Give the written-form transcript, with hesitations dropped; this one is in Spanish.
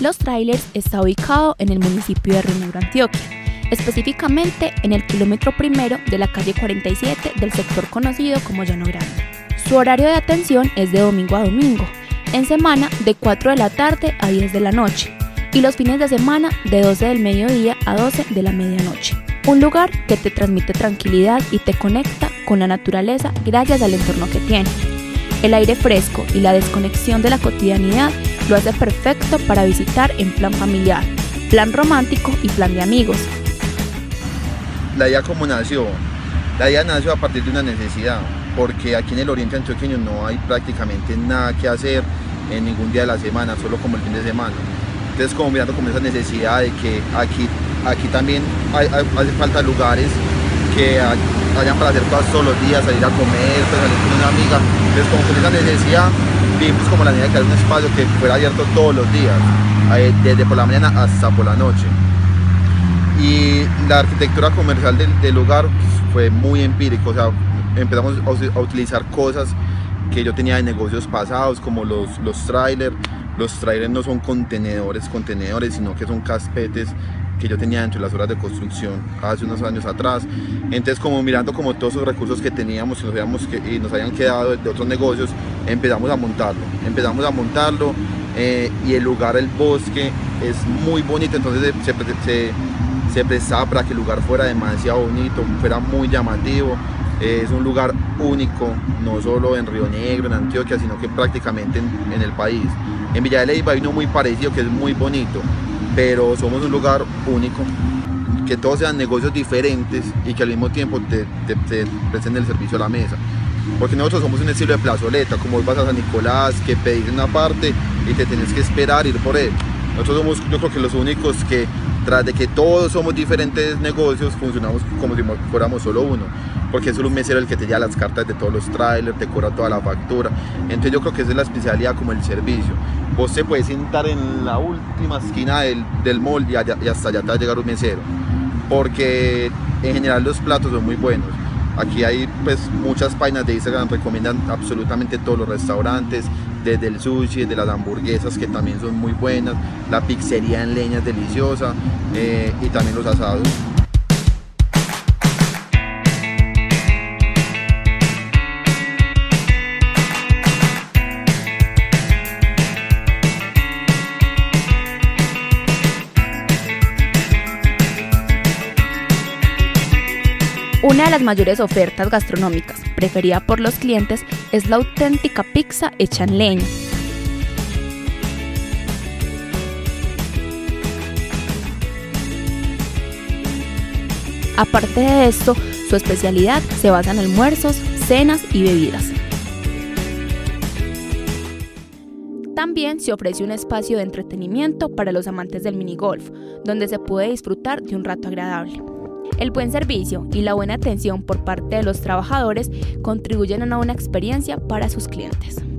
Los Trailers está ubicado en el municipio de Río Negro, Antioquia, específicamente en el kilómetro primero de la calle 47 del sector conocido como Llano Grande. Su horario de atención es de domingo a domingo, en semana de 4 de la tarde a 10 de la noche y los fines de semana de 12 del mediodía a 12 de la medianoche. Un lugar que te transmite tranquilidad y te conecta con la naturaleza gracias al entorno que tiene. El aire fresco y la desconexión de la cotidianidad lo hace perfecto para visitar en plan familiar, plan romántico y plan de amigos. La idea como nació, a partir de una necesidad, porque aquí en el oriente antioqueño no hay prácticamente nada que hacer en ningún día de la semana, solo como el fin de semana. Entonces como mirando como esa necesidad de que aquí también hace falta lugares que hayan para hacer cosas todos los días, salir a comer, salir con una amiga. Entonces como con esa necesidad vimos como la necesidad de crear un espacio que fuera abierto todos los días, desde por la mañana hasta por la noche. Y la arquitectura comercial del lugar fue muy empírico, o sea, empezamos a utilizar cosas que yo tenía de negocios pasados, como los trailers. Los trailers no son contenedores, sino que son caspetes que yo tenía dentro de las obras de construcción hace unos años atrás. Entonces como mirando como todos esos recursos que teníamos y nos habían quedado de otros negocios, empezamos a montarlo y el lugar, el bosque, es muy bonito, entonces se prestaba para que el lugar fuera demasiado bonito, fuera muy llamativo. Es un lugar único, no solo en Río Negro, en Antioquia, sino que prácticamente en el país. En Villa de Leyva hay uno muy parecido que es muy bonito, pero somos un lugar único, que todos sean negocios diferentes y que al mismo tiempo te presten el servicio a la mesa. Porque nosotros somos un estilo de plazoleta, como vos vas a San Nicolás, que pedís una parte y te tenés que esperar ir por él. Nosotros somos, yo creo que los únicos que, tras de que todos somos diferentes negocios, funcionamos como si fuéramos solo uno, porque es solo un mesero el que te lleva las cartas de todos los trailers, te cobra toda la factura. Entonces yo creo que esa es la especialidad, como el servicio. Vos te puedes sentar en la última esquina del mall y hasta allá te va a llegar un mesero, porque en general los platos son muy buenos. Aquí hay pues muchas páginas de Instagram, recomiendan absolutamente todos los restaurantes, desde el sushi, desde las hamburguesas, que también son muy buenas, la pizzería en leña es deliciosa, y también los asados. Una de las mayores ofertas gastronómicas preferida por los clientes es la auténtica pizza hecha en leña. Aparte de esto, su especialidad se basa en almuerzos, cenas y bebidas. También se ofrece un espacio de entretenimiento para los amantes del minigolf, donde se puede disfrutar de un rato agradable. El buen servicio y la buena atención por parte de los trabajadores contribuyen a una buena experiencia para sus clientes.